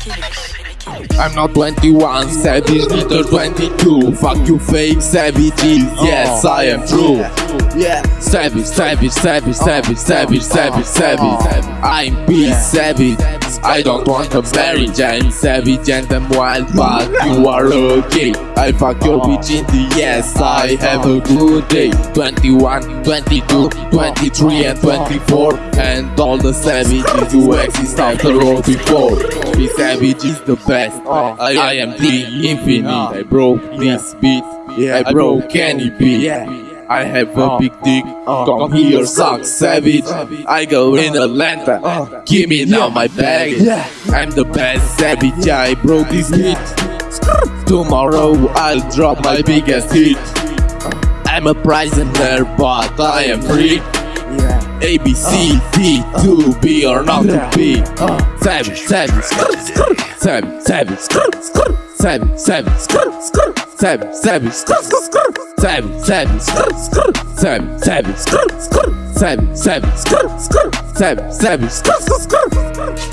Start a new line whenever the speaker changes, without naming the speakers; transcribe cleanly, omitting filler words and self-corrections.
I'm not 21, savage, neither 22. Fuck you fake savages, yes I am true. Savage, savage, savage, savage, savage, savage, savage. I'm peace savage, I don't want a marriage. I'm savage and I'm wild, but you are okay. I fuck your bitch in the ass, I have a good day. 21, 22, 23 and 24. And all the savages who exist after or before. Be savage is the best, I am the infinite. I broke this beat, I broke any beat. I have a big dick, come here suck savage. I go in Atlanta, give me now my bag. I'm the best savage, I broke this beat. Tomorrow I'll drop my biggest hit. I'm a prisoner but I am free. A, B, C, D, to be or not to be. Savage, savage, savage, savage, savage, savage, savage, savage, savage, savage, savage, savage, savage, savage, savage, savage, savage.